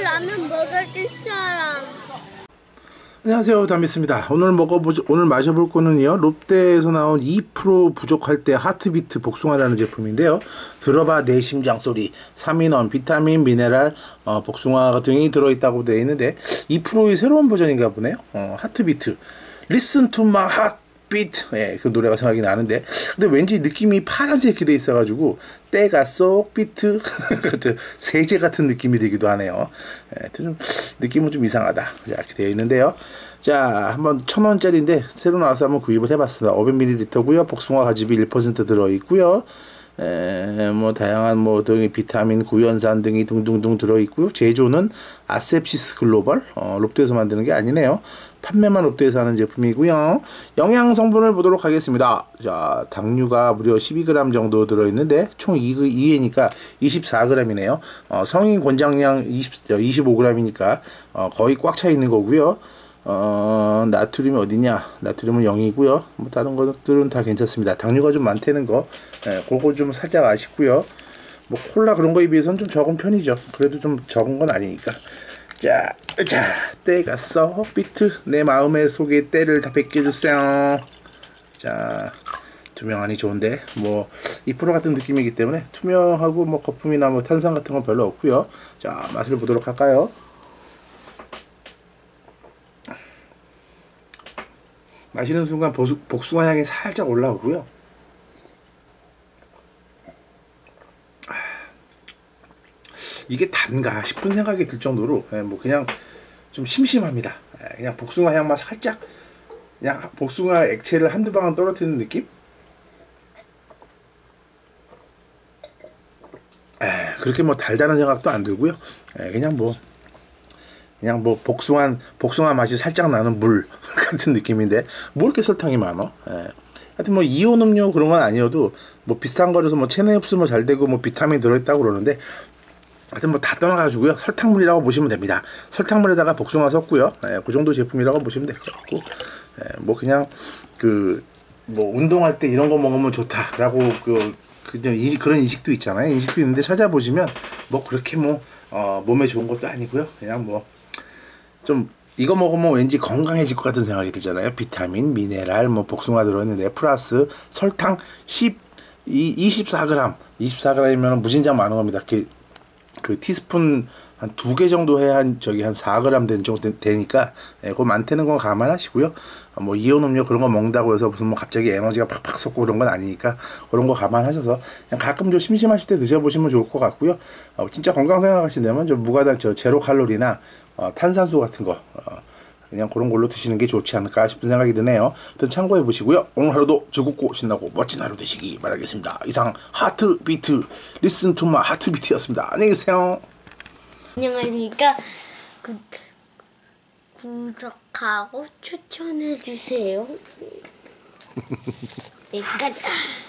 라면 먹어줄 사람. 안녕하세요, 담비스입니다. 오늘 마셔볼 거는요, 롯데에서 나온 2% 부족할 때 하트비트 복숭아라는 제품인데요. 들어봐 내 심장 소리, 3인원, 비타민, 미네랄, 복숭아 등이 들어있다고 되어 있는데 2%의 새로운 버전인가 보네요. 하트비트, Listen to my heartbeat. 예, 그 노래가 생각이 나는데, 근데 왠지 느낌이 파란색이 돼 있어가지고 때가 쏙 비트 세제 같은 느낌이 되기도 하네요. 예, 좀 느낌은 좀 이상하다. 자, 이렇게 되어 있는데요. 자, 한번 1,000원짜리인데 새로 나와서 한번 구입을 해봤습니다. 500ml고요. 복숭아 가집이 1% 들어있고요. 뭐 다양한 뭐 등의 비타민, 구연산 등이 등등등 들어있고요. 제조는 아셉시스 글로벌, 롯데에서 만드는 게 아니네요. 판매만 롯데에서 하는 제품이고요. 영양 성분을 보도록 하겠습니다. 자, 당류가 무려 12g 정도 들어있는데 총 2회니까 24g이네요. 성인 권장량 25g이니까 거의 꽉 차 있는 거고요. 나트륨이 어디냐? 나트륨은 0이고요. 뭐 다른 것들은 다 괜찮습니다. 당류가 좀 많다는 거, 그거 좀 살짝 아쉽고요. 뭐 콜라 그런 거에 비해서는 좀 적은 편이죠. 그래도 좀 적은 건 아니니까. 자, 때가 써 비트, 내 마음의 속에 때를 다 벗겨주세요. 자, 투명하니 좋은데 뭐 2% 같은 느낌이기 때문에 투명하고 뭐 거품이나 뭐 탄산 같은 건 별로 없고요. 자, 맛을 보도록 할까요? 마시는 순간 복숭아 향이 살짝 올라오고요. 이게 단가 싶은 생각이 들 정도로 뭐 그냥 좀 심심합니다. 그냥 복숭아 향만 살짝, 그냥 복숭아 액체를 한두 방울 떨어뜨리는 느낌? 그렇게 뭐 달달한 생각도 안 들고요. 그냥 뭐 복숭아 맛이 살짝 나는 물 같은 느낌인데 뭐 이렇게 설탕이 많어? 하여튼 뭐 이온 음료 그런 건 아니어도 뭐 비슷한 거라서 뭐 체내 흡수도 잘 되고 뭐 비타민 들어있다고 그러는데, 하여튼 뭐 다 떠나가지고요, 설탕물이라고 보시면 됩니다. 설탕물에다가 복숭아 섞고요, 그 정도 제품이라고 보시면 될 것 같고, 뭐 그냥 뭐 운동할 때 이런 거 먹으면 좋다라고 그런 인식도 있잖아요. 인식도 있는데 찾아보시면 뭐 그렇게 뭐 몸에 좋은 것도 아니고요. 그냥 뭐 좀 이거 먹으면 왠지 건강해질 것 같은 생각이 들잖아요. 비타민, 미네랄, 뭐 복숭아 들어있는데 플러스 설탕 24g, 24g이면 무진장 많은 겁니다. 그 티스푼 한 2개 정도 해야 한 4g 된 정도 되니까, 그거 많다는 건 감안하시고요. 뭐 이온 음료 그런 거 먹는다고 해서 무슨 뭐 갑자기 에너지가 팍팍 솟고 그런 건 아니니까 그런 거 감안하셔서 그냥 가끔 좀 심심하실 때 드셔보시면 좋을 것 같고요. 진짜 건강 생각하신다면 좀 무가당 제로 칼로리나 탄산수 같은 거 그냥 그런 걸로 드시는 게 좋지 않을까 싶은 생각이 드네요. 일단 참고해 보시고요. 오늘 하루도 즐겁고 신나고 멋진 하루 되시기 바라겠습니다. 이상 하트비트, 리슨 투 마 하트비트였습니다. 안녕히 계세요. 안녕하십니까. 구독하고 추천해주세요. 네, 끝.